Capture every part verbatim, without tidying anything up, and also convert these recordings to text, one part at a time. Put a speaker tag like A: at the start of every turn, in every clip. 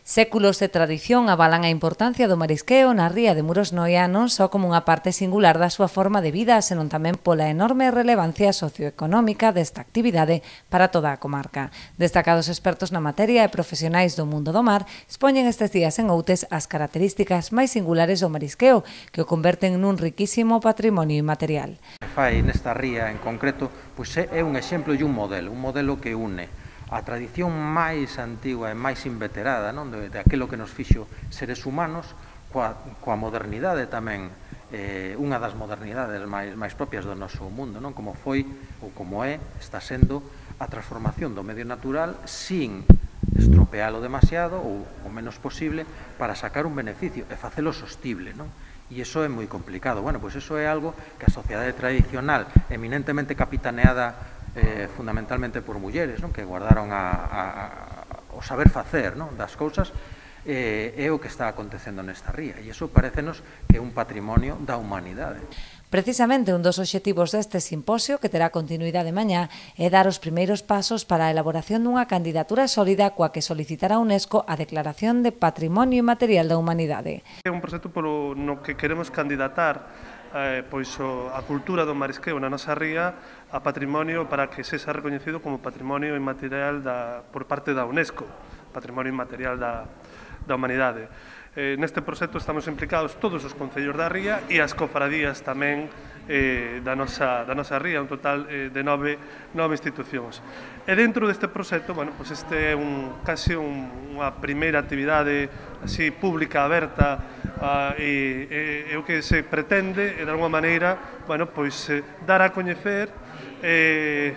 A: Séculos de tradición avalan a importancia do marisqueo na ría de Muros Noia non só como unha parte singular da súa forma de vida, senón tamén pola enorme relevancia socioeconómica desta actividade para toda a comarca. Destacados expertos na materia e profesionais do mundo do mar expoñen estes días en Outes as características máis singulares do marisqueo que o converten nun riquísimo patrimonio inmaterial.
B: Fai nesta ría en concreto, pois é un exemplo e un modelo, un modelo que une a tradición máis antigua e máis inveterada, non, de, de aquilo que nos fixo seres humanos, coa, coa modernidade tamén, eh, unha das modernidades máis, máis propias do noso mundo, non, como foi ou como é, está sendo a transformación do medio natural sin estropealo demasiado ou o menos posible para sacar un beneficio e facelo sostible, non? E iso é moi complicado. Bueno, pois iso é algo que a sociedade tradicional, eminentemente capitaneada eh, fundamentalmente por mulleres, non? Que guardaron a, a, a, o saber facer, non? Das cousas, eh, é o que está acontecendo nesta ría. E iso parecenos que é un patrimonio da humanidade.
A: Precisamente un dos obxectivos deste simposio, que terá continuidade mañá, é dar os primeiros pasos para a elaboración dunha candidatura sólida coa que solicitará a UNESCO a declaración de Patrimonio Inmaterial da Humanidade.
C: É un proxecto polo no que queremos candidatar eh, pois o, a cultura do marisqueo na nosa ría a patrimonio para que sexa recoñecido como Patrimonio Inmaterial da, por parte da UNESCO, Patrimonio Inmaterial da, da Humanidade. Eh, neste proxecto estamos implicados todos os concellos da ría e as cofradías tamén eh, da, nosa, da nosa ría, un total eh, de nove, nove institucións. E dentro deste proxecto, bueno, pues este é un, casi un, unha primeira actividade así pública, aberta, uh, e, e, e o que se pretende é, de alguma maneira, bueno, pues, eh, dar a coñecer eh,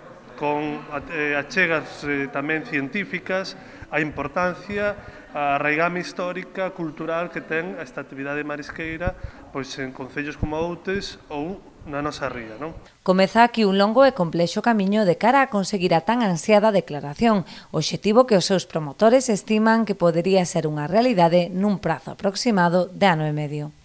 C: con eh, achegas eh, tamén científicas a importancia, a raigame histórica, cultural que ten esta actividade marisqueira pois en concellos como Outes ou na nosa ría, non?
A: Comeza aquí un longo e complexo camiño de cara a conseguir a tan ansiada declaración, obxectivo que os seus promotores estiman que podería ser unha realidade nun prazo aproximado de ano e medio.